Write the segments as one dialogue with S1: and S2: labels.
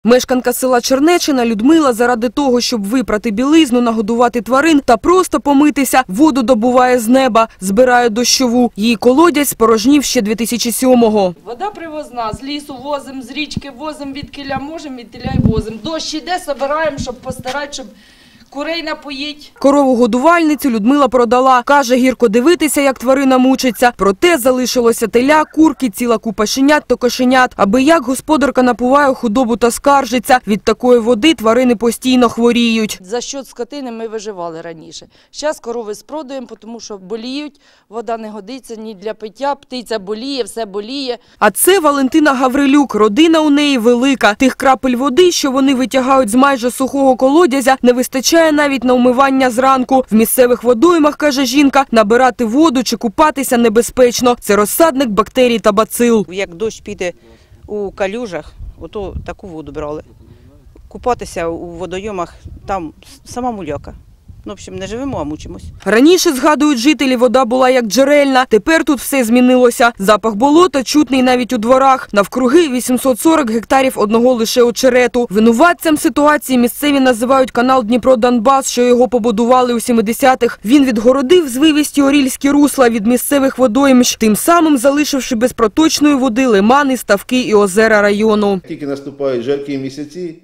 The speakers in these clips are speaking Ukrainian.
S1: Мешканка села Чернечина Людмила заради того, щоб випрати білизну, нагодувати тварин та просто помитися, воду добуває з неба, збирає дощову. Її колодязь спорожнів ще 2007-го.
S2: Вода привозна, з лісу возимо, з річки возимо, відкіля можемо, відкіля й возимо. Дощ іде, збираємо, щоб постарати, щоб курей напоїть.
S1: Корову-годувальницю Людмила продала. Каже, гірко дивитися, як тварина мучиться. Проте залишилося теля, курки, ціла купа щенят та кошенят. Аби як господарка напуває худобу та скаржиться. Від такої води тварини постійно хворіють.
S2: За счет скотини ми виживали раніше. Зараз корови спродаємо, тому що боліють, вода не годиться ні для пиття, птиця боліє, все боліє.
S1: А це Валентина Гаврилюк. Родина у неї велика. Тих крапель води, що вони витягають з майже сухого колодязя, не вистачає навіть на умивання зранку. В місцевих водоймах, каже жінка, набирати воду чи купатися небезпечно. Це розсадник бактерій та бацил.
S3: Як дощ піде у калюжах, ото таку воду брали. Купатися у водойомах, там сама муляка. В общем, не живемо, а мучимось.
S1: Раніше, згадують жителі, вода була як джерельна. Тепер тут все змінилося. Запах болота чутний навіть у дворах. Навкруги 840 гектарів одного лише очерету. Винуватцем ситуації місцеві називають канал Дніпро-Донбас, що його побудували у 70-х. Він відгородив звивисті орільські русла від місцевих водоймищ, тим самим залишивши без проточної води лимани, ставки і озера району.
S4: Тільки наступають жаркі місяці,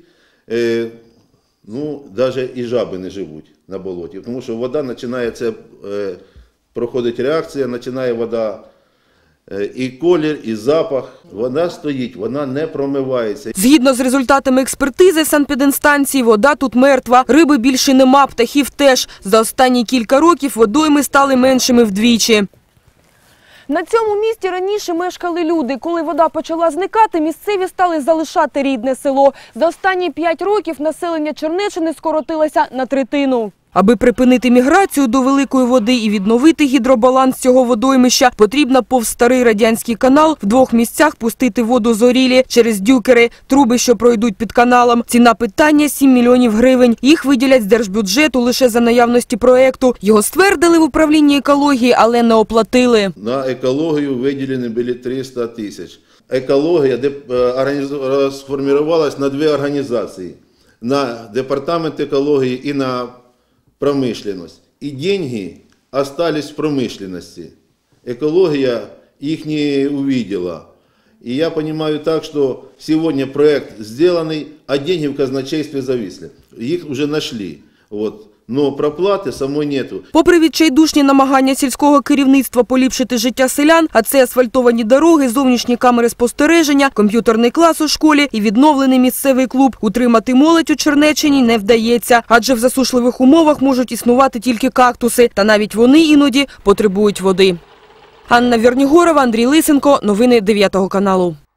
S4: навіть і жаби не живуть на болоті, тому що вода починає, проходить реакція, починає вода і колір, і запах. Вода стоїть, вона не промивається.
S1: Згідно з результатами експертизи санепідемстанції, вода тут мертва. Риби більше нема, птахів теж. За останні кілька років водойми стали меншими вдвічі. На цьому місці раніше мешкали люди. Коли вода почала зникати, місцеві стали залишати рідне село. За останні 5 років населення Чернеччини скоротилося на третину. Аби припинити міграцію до великої води і відновити гідробаланс цього водоймища, потрібно повз старий радянський канал в 2 місцях пустити воду з Орілі через дюкери, труби, що пройдуть під каналом. Ціна питання – 7 мільйонів гривень. Їх виділять з держбюджету лише за наявності проєкту. Його ствердили в управлінні екології, але не оплатили.
S4: На екологію виділені були 300 тисяч. Екологія сформувалася на 2 організації – на департамент екології і на промышленность. И деньги остались в промышленности. Экология их не увидела. И я понимаю так, что сегодня проект сделанный, а деньги в казначействе зависли. Их уже нашли. Но проплати самої нету.
S1: Попри відчайдушні намагання сільського керівництва поліпшити життя селян, а це асфальтовані дороги, зовнішні камери спостереження, комп'ютерний клас у школі і відновлений місцевий клуб, утримати молодь у Чернеччині не вдається. Адже в засушливих умовах можуть існувати тільки кактуси, та навіть вони іноді потребують води. Анна Вернігорова, Андрій Лисенко. Новини 9 каналу.